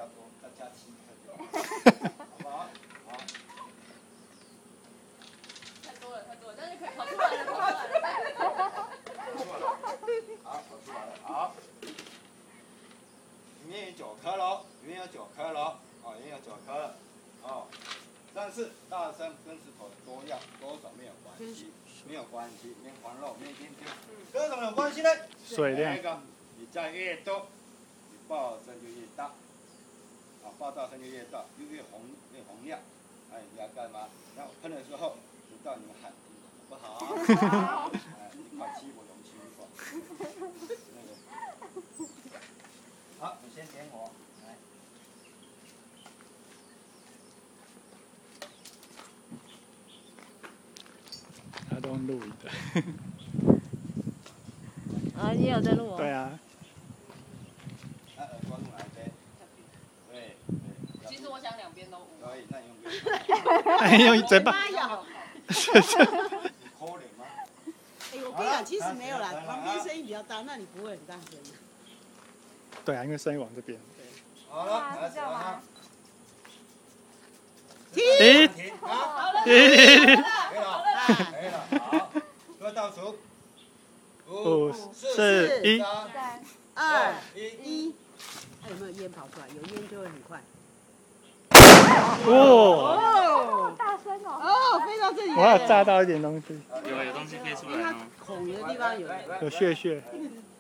多，再加7颗，好不好？好。 太多了，但是可以跑出来了，跑出来了。 好，跑出来了，好。里面有9颗喽，里面有9颗喽，哦，里面有9颗了，哦。但是大声跟石头多少没有关系，没有关系，没黄肉，没尖尖，跟什么有关系呢？ 水量。 那个，你站越多，你爆声就越大，啊，爆炸声就越大，就越洪亮。哎，你要干嘛？然后喷的时候，直到你们喊停，好不好？好。哎，你快欺负我，欺负我。那个。好，你先点火，来。 他都用录影的。 啊，你有在录哦？ 对啊。 耳朵用哪一边？对。 其实我想两边都捂。 可以，那你用边。 哎，用嘴巴。 抠脸吗？ 哎，我跟你讲，其实没有啦，旁边声音比较大，那你不会很大声的。 对啊，因为声音往这边。 好了，开始了哈。 停。 好了。 停。 可以了，好。各位倒数。 5、4、1。 3、2、1。看有没有烟跑出来？有烟就会很快。 哇！ 大声哦！ 哦，飞到这里。 我还有炸到一点东西。 有东西飞出来哦。 孔的地方有。 有屑屑。